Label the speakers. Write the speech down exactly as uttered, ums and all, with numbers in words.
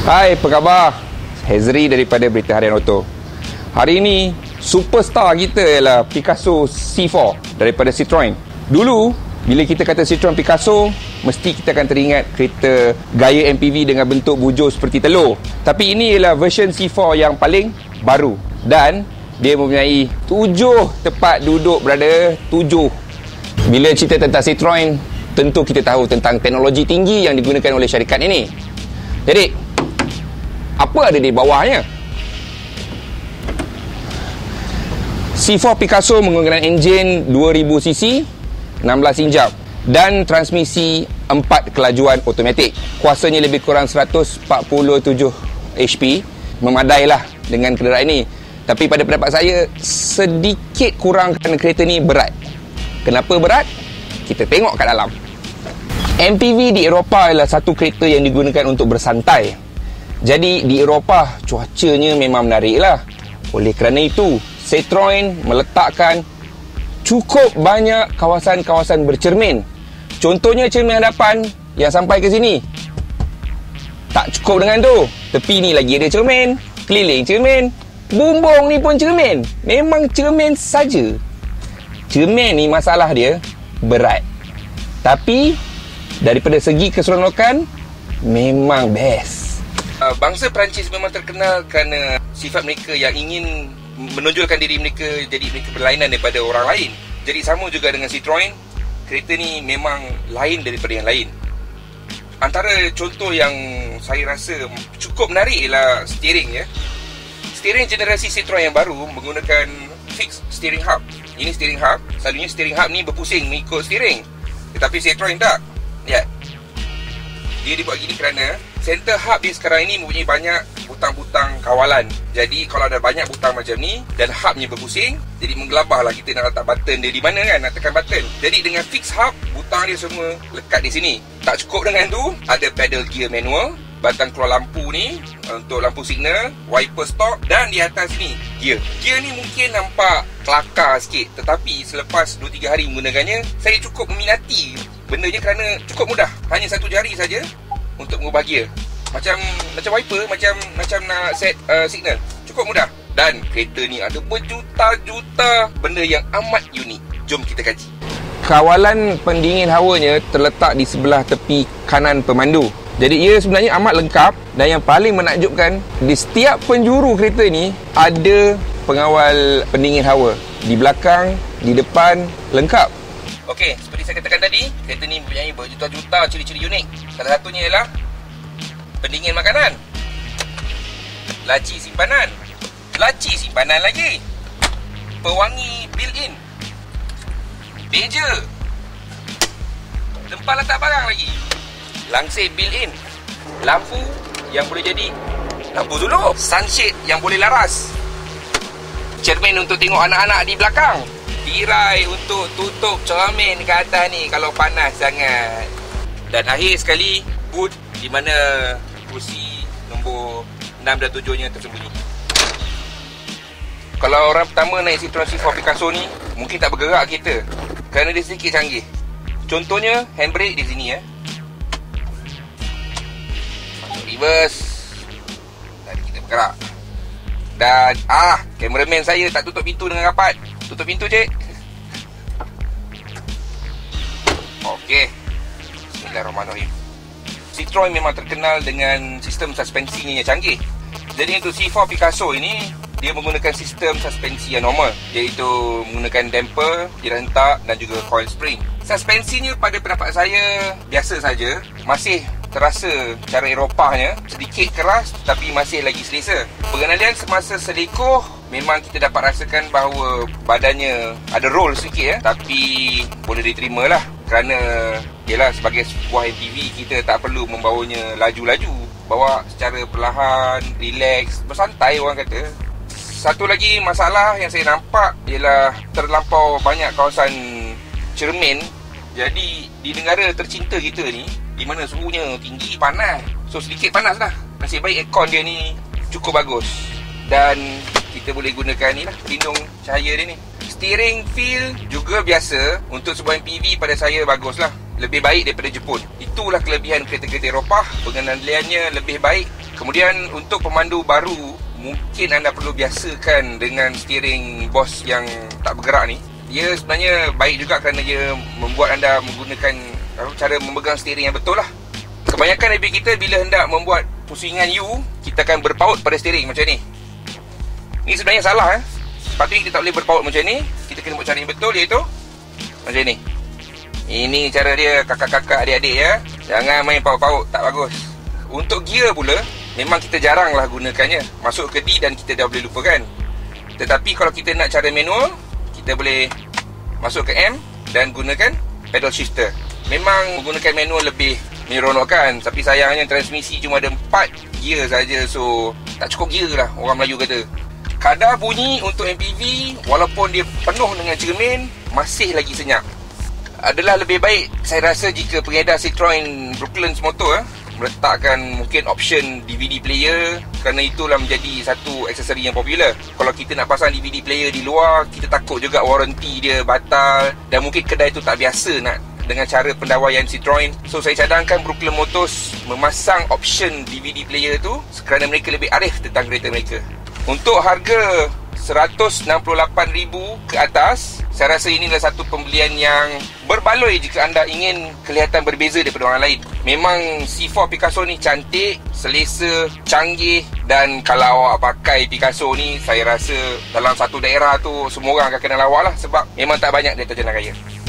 Speaker 1: Hai, apa khabar? Hezri daripada Berita Harian Auto. Hari ini, superstar kita ialah Picasso C four daripada Citroen. Dulu, bila kita kata Citroen Picasso, mesti kita akan teringat kereta gaya M P V dengan bentuk bujur seperti telur. Tapi ini ialah version C four yang paling baru. Dan dia mempunyai tujuh tempat duduk, brother. Tujuh. Bila cerita tentang Citroen, tentu kita tahu tentang teknologi tinggi yang digunakan oleh syarikat ini. Jadi, apa ada di bawahnya? C four Picasso menggunakan enjin dua ribu cc, enam belas injap dan transmisi empat kelajuan automatik. Kuasanya lebih kurang seratus empat puluh tujuh H P, memadailah dengan kenderaan ini. Tapi pada pendapat saya, sedikit kurang kerana kereta ni berat. Kenapa berat? Kita tengok kat dalam. M P V di Eropah adalah satu kereta yang digunakan untuk bersantai. Jadi di Eropah cuacanya memang menarik lah. Oleh kerana itu, Citroen meletakkan cukup banyak kawasan-kawasan bercermin. Contohnya cermin hadapan yang sampai ke sini. Tak cukup dengan tu, tepi ni lagi ada cermin, keliling cermin, bumbung ni pun cermin. Memang cermin saja. Cermin ni masalah dia berat. Tapi daripada segi keseronokan, memang best. Uh, bangsa Perancis memang terkenal kerana sifat mereka yang ingin menonjolkan diri mereka jadi mereka berlainan daripada orang lain. Jadi sama juga dengan Citroen, kereta ni memang lain daripada yang lain. Antara contoh yang saya rasa cukup menarik ialah steering ya. Steering generasi Citroen yang baru menggunakan fixed steering hub. Ini steering hub, selalunya steering hub ni berpusing mengikut steering. Tetapi Citroen tak. Lihat. Dia dibuat gini kerana center hub dia sekarang ini mempunyai banyak butang-butang kawalan. Jadi kalau ada banyak butang macam ni dan hubnya berpusing, jadi menggelabahlah kita nak letak button dia di mana kan, nak tekan button. Jadi dengan fix hub, butang dia semua lekat di sini. Tak cukup dengan tu, ada pedal gear manual, batang keluar lampu ni untuk lampu signal, wiper stop, dan di atas ni gear. Gear ni mungkin nampak kelakar sikit, tetapi selepas dua tiga hari menggunakannya, saya cukup meminati benda je kerana cukup mudah. Hanya satu jari saja untuk mengubah gear. Macam macam wiper, macam macam nak set uh, signal. Cukup mudah. Dan kereta ni ada berjuta-juta benda yang amat unik. Jom kita kaji. Kawalan pendingin hawanya terletak di sebelah tepi kanan pemandu. Jadi ia sebenarnya amat lengkap, dan yang paling menakjubkan, di setiap penjuru kereta ni ada pengawal pendingin hawa. Di belakang, di depan, lengkap. Okey, seperti saya katakan tadi, kereta ni mempunyai berjuta-juta ciri-ciri unik. Salah satunya ialah pendingin makanan, laci simpanan, laci simpanan lagi, pewangi built-in, beja, tempat letak barang lagi, langsir built-in, lampu yang boleh jadi lampu zulur, sunshade yang boleh laras, cermin untuk tengok anak-anak di belakang, tirai untuk tutup cermin ke atas ni kalau panas sangat. Dan akhir sekali, boot di mana kursi nombor enam dan tujuh nya tersembunyi. Kalau orang pertama naik Citroen C four Picasso ni, mungkin tak bergerak kereta kerana dia sedikit canggih. Contohnya, handbrake di sini ya. Masuk reverse, dan kita bergerak. Dan ah, kameraman saya tak tutup pintu dengan rapat. Tutup pintu cik. Okey. Bismillahirrahmanirrahim. Citroen memang terkenal dengan sistem suspensinya yang canggih. Jadi untuk C four Picasso ini, dia menggunakan sistem suspensi yang normal, iaitu menggunakan damper, jiran hentak dan juga coil spring. Suspensinya pada pendapat saya biasa saja. Masih terasa cara Eropahnya sedikit keras tapi masih lagi selesa. Pengendalian semasa selekuh memang kita dapat rasakan bahawa badannya ada roll sikit ya, tapi boleh diterima lah kerana yelah, sebagai sebuah M P V kita tak perlu membawanya laju-laju, bawa secara perlahan, relax, bersantai orang kata. Satu lagi masalah yang saya nampak ialah terlampau banyak kawasan cermin. Jadi di negara tercinta kita ni, di mana suhunya tinggi, panas, so sedikit panas lah, nasib baik aircon dia ni cukup bagus. Dan kita boleh gunakan ni lah, pelindung cahaya dia ni. Steering feel juga biasa. Untuk sebuah M P V pada saya bagus lah. lebih baik daripada Jepun. Itulah kelebihan kereta-kereta Eropah, pengendaliannya lebih baik. Kemudian untuk pemandu baru, mungkin anda perlu biasakan dengan steering Boss yang tak bergerak ni. Dia sebenarnya baik juga kerana dia membuat anda menggunakan cara memegang steering yang betul lah. Kebanyakan lebih kita bila hendak membuat pusingan U, kita akan berpaut pada steering macam ni. Ni sebenarnya salah eh. Sepatutnya kita tak boleh berpaut macam ni. Kita kena buat cara yang betul, iaitu macam ni. Ini cara dia kakak-kakak, adik-adik ya. Jangan main paut-paut, tak bagus. Untuk gear pula, memang kita jarang lah gunakannya. Masuk ke D dan kita dah boleh lupakan. Tetapi kalau kita nak cara manual, kita boleh masuk ke M dan gunakan pedal shifter. Memang menggunakan manual lebih menyeronokkan, tapi sayangnya transmisi cuma ada empat gear saja. So tak cukup gear lah, orang Melayu kata. Kadar bunyi untuk M P V, walaupun dia penuh dengan cermin, masih lagi senyap. Adalah lebih baik saya rasa jika pengedar Citroen Brooklyn Motor eh, meletakkan mungkin option D V D player, kerana itulah menjadi satu aksesori yang popular. Kalau kita nak pasang D V D player di luar, kita takut juga waranti dia batal, dan mungkin kedai tu tak biasa nak dengan cara pendawaian Citroen. So saya cadangkan Brooklyn Motors memasang option D V D player tu kerana mereka lebih arif tentang kereta mereka. Untuk harga seratus enam puluh lapan ribu ke atas, saya rasa inilah satu pembelian yang berbaloi jika anda ingin kelihatan berbeza daripada orang lain. Memang C empat Picasso ni cantik, selesa, canggih, dan kalau awak pakai Picasso ni, saya rasa dalam satu daerah tu semua orang akan kenal awak lah, sebab memang tak banyak di atas jalan raya.